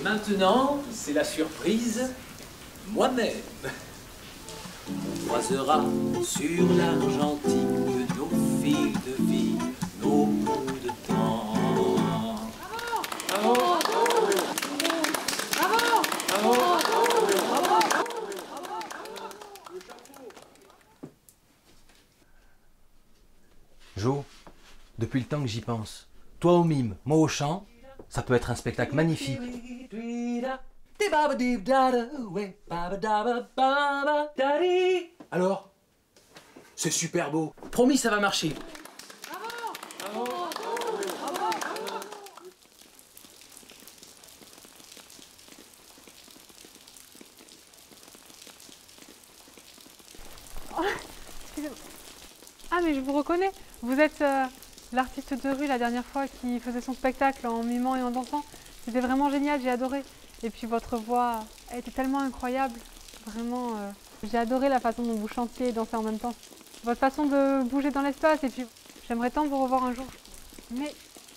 Maintenant, c'est la surprise, moi-même. On croisera sur l'Argentine nos fils de vie, nos bouts de temps. Bravo! Bravo! Bravo! Bravo! Jo, depuis le temps que j'y pense, toi au mime, moi au chant, ça peut être un spectacle magnifique. Alors? C'est super beau. Promis, ça va marcher. Ah mais je vous reconnais, vous êtes l'artiste de rue la dernière fois qui faisait son spectacle en mimant et en dansant. C'était vraiment génial, j'ai adoré. Et puis votre voix elle était tellement incroyable, vraiment. J'ai adoré la façon dont vous chantiez et dansez en même temps. Votre façon de bouger dans l'espace et puis j'aimerais tant vous revoir un jour. Mais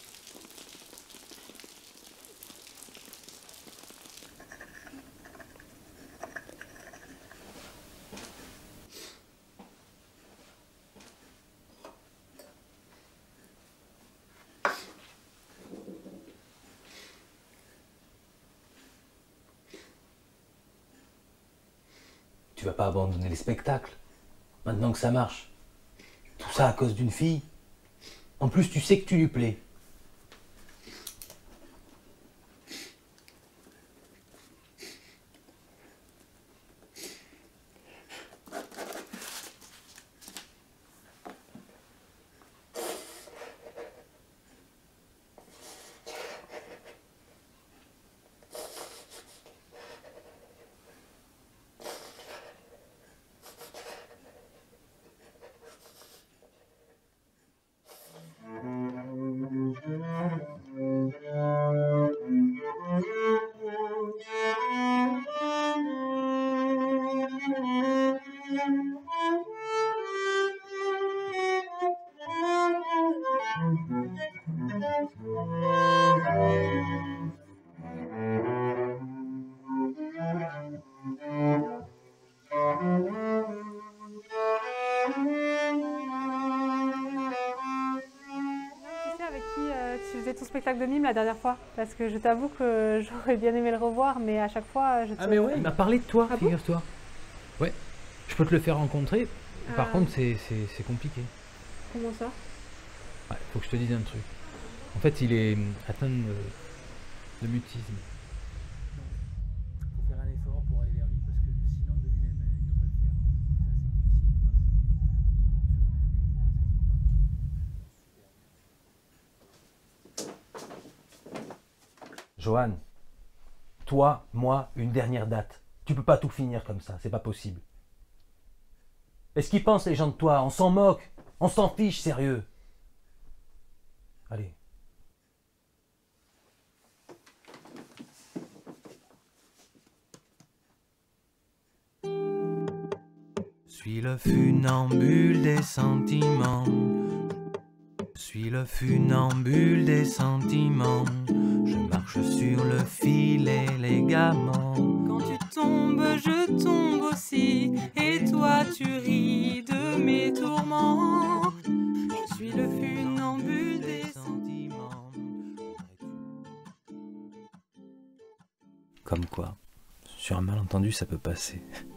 Tu vas pas abandonner les spectacles, maintenant que ça marche. Tout ça à cause d'une fille. En plus, tu sais que tu lui plais. tu sais avec qui tu faisais ton spectacle de mime la dernière fois? Parce que je t'avoue que j'aurais bien aimé le revoir, mais à chaque fois je te... Ah mais ouais, il m'a parlé de toi, Ah bon? figure-toi. Ouais, je peux te le faire rencontrer. Par Ah. contre, c'est compliqué. Comment ça? Ouais, faut que je te dise un truc. En fait, il est atteint de mutisme. Faut faire un effort pour aller vers lui parce que sinon de lui-même il va pas le faire. C'est assez difficile, tu vois. Johan, toi, moi, une dernière date. Tu peux pas tout finir comme ça, c'est pas possible. Est-ce qu'ils pensent les gens de toi? On s'en moque, on s'en fiche, sérieux. Allez. Suis le funambule des sentiments. Suis le funambule des sentiments. Je marche sur le fil élégamment. Quand tu tombes, je tombe aussi. Et toi, tu ris de mes tourments. Je suis le funambule des sentiments. Comme quoi, sur un malentendu, ça peut passer.